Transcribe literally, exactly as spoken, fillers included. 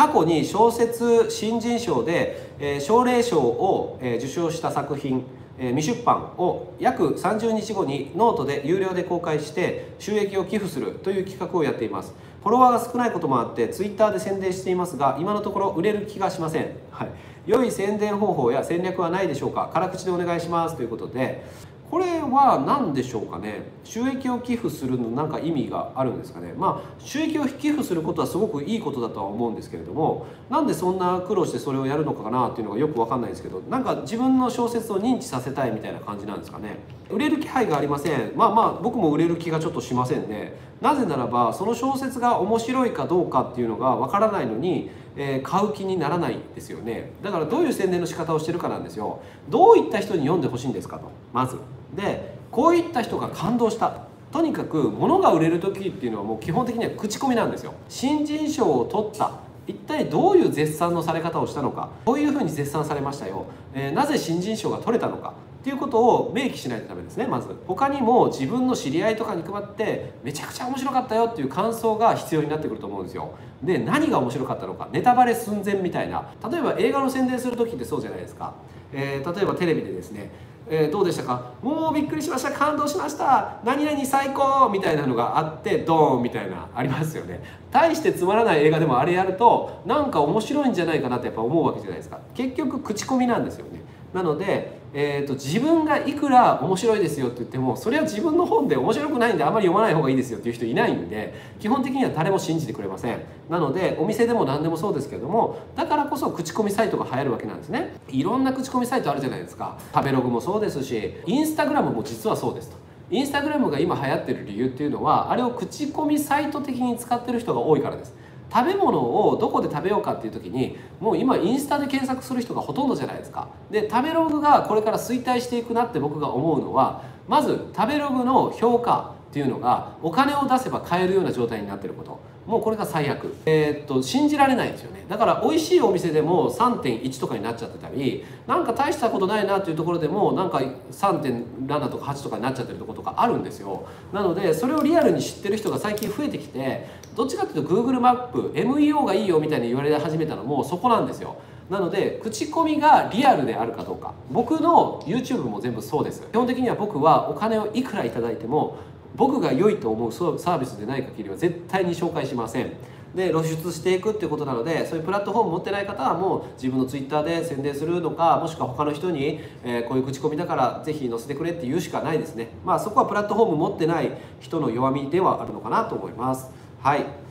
過去に小説新人賞で、えー、奨励賞を、えー、受賞した作品、えー、未出版を約さんじゅうにちごにノートで有料で公開して収益を寄付するという企画をやっています。フォロワーが少ないこともあってツイッターで宣伝していますが、今のところ売れる気がしません。はい、良い宣伝方法や戦略はないでしょうか。辛口でお願いしますということで、これは何でしょうかね。収益を寄付するのなんか意味があるんですかね。まあ収益を寄付することはすごくいいことだとは思うんですけれども、なんでそんな苦労してそれをやるのかなっていうのがよく分かんないですけど、なんか自分の小説を認知させたいみたいな感じなんですかね。売れる気配がありません。まあまあ僕も売れる気がちょっとしませんね。なぜならばその小説が面白いかどうかっていうのが分からないのに、えー、買う気にならないですよね。だからどういう宣伝の仕方をしてるかなんですよ。どういった人に読んでほしいんですかと、まず。でこういった人が感動した。とにかく物が売れる時っていうのはもう基本的には口コミなんですよ。新人賞を取った、一体どういう絶賛のされ方をしたのか、こういうふうに絶賛されましたよ、えー、なぜ新人賞が取れたのかっていうことを明記しないとダメですね。まず他にも自分の知り合いとかに配ってめちゃくちゃ面白かったよっていう感想が必要になってくると思うんですよ。で何が面白かったのか、ネタバレ寸前みたいな。例えば映画の宣伝する時ってそうじゃないですか。えー、例えばテレビでですね、えー、どうでしたか、もうびっくりしました、感動しました、何々最高みたいなのがあってドーンみたいなありますよね。大してつまらない映画でもあれやるとなんか面白いんじゃないかなってやっぱ思うわけじゃないですか。結局口コミなんですよね。なので、えー、と自分がいくら面白いですよって言っても、それは自分の本で面白くないんであんまり読まない方がいいですよっていう人いないんで、基本的には誰も信じてくれません。なのでお店でも何でもそうですけれども、だからこそ口コミサイトが流行るわけなんですね。いろんな口コミサイトあるじゃないですか。食べログもそうですし、インスタグラムも実はそうですと。インスタグラムが今流行ってる理由っていうのは、あれを口コミサイト的に使ってる人が多いからです。食べ物をどこで食べようかっていう時に、もう今インスタで検索する人がほとんどじゃないですか。で食べログがこれから衰退していくなって僕が思うのは、まず食べログの評価っていうのがお金を出せば買えるような状態になっていること、もうこれが最悪。えー、っと信じられないですよね。だから美味しいお店でも さんてんいち とかになっちゃってたり、なんか大したことないなっていうところでもなんか さんてんなな とかはちとかになっちゃってるところとかあるんですよ。なのでそれをリアルに知ってる人が最近増えてきて、どっちかっていうと Google マップ エムイーオー がいいよみたいに言われ始めたのもそこなんですよ。なので口コミがリアルであるかどうか、僕の YouTube も全部そうです。基本的には僕はお金をいくらいただいても僕が良いと思うサービスでない限りは絶対に紹介しません。で露出していくっていうことなので、そういうプラットフォーム持ってない方はもう自分の Twitter で宣伝するのか、もしくは他の人に、えー、こういう口コミだからぜひ載せてくれって言うしかないですね。まあそこはプラットフォーム持ってない人の弱みではあるのかなと思います。はい。